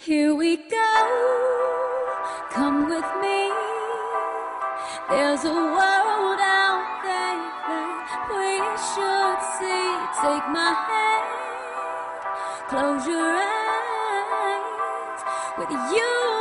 Here we go, come with me. There's a world out there that we should see. Take my hand, close your eyes. With you